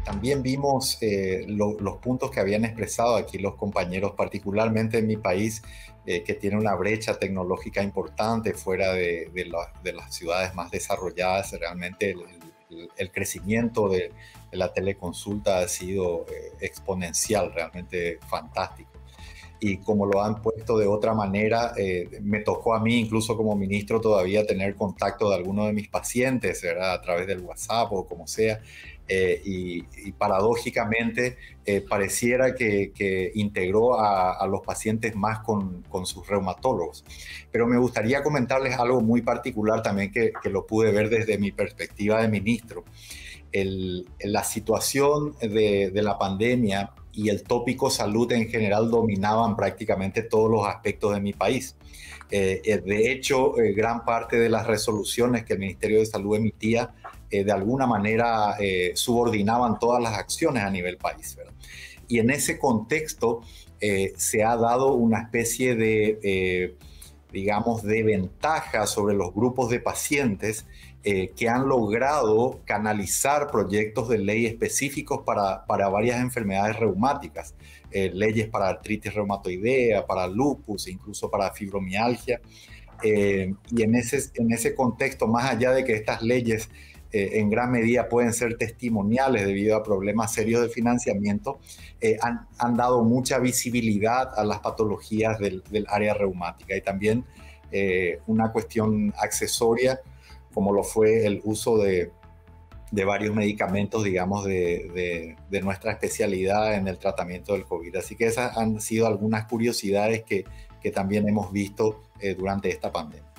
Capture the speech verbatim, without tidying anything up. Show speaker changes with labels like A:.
A: también vimos eh, lo- los puntos que habían expresado aquí los compañeros, particularmente en mi país, eh, que tiene una brecha tecnológica importante fuera de, de la- de las ciudades más desarrolladas. Realmente el, el- el crecimiento de, de la teleconsulta ha sido eh, exponencial, realmente fantástico. Y como lo han puesto de otra manera, eh, me tocó a mí, incluso como ministro, todavía tener contacto de alguno de mis pacientes, ¿verdad? A través del WhatsApp o como sea. Eh, y, y, paradójicamente eh, pareciera que, que integró a, a, los pacientes más con, con, sus reumatólogos. Pero me gustaría comentarles algo muy particular también que, que lo pude ver desde mi perspectiva de ministro. El, la situación de, de la pandemia y el tópico salud en general dominaban prácticamente todos los aspectos de mi país. Eh, eh, de hecho, eh, gran parte de las resoluciones que el Ministerio de Salud emitía eh, de alguna manera eh, subordinaban todas las acciones a nivel país, ¿verdad? Y en ese contexto eh, se ha dado una especie de, eh, digamos, de ventaja sobre los grupos de pacientes eh, que han logrado canalizar proyectos de ley específicos para, para varias enfermedades reumáticas, eh, leyes para artritis reumatoidea, para lupus, incluso para fibromialgia. Eh, y en ese, en ese contexto, más allá de que estas leyes eh, en gran medida pueden ser testimoniales debido a problemas serios de financiamiento, eh, han, han, dado mucha visibilidad a las patologías del, del área reumática y también eh, una cuestión accesoria como lo fue el uso de, de varios medicamentos, digamos, de, de, de nuestra especialidad en el tratamiento del COVID. Así que esas han sido algunas curiosidades que, que también hemos visto eh, durante esta pandemia.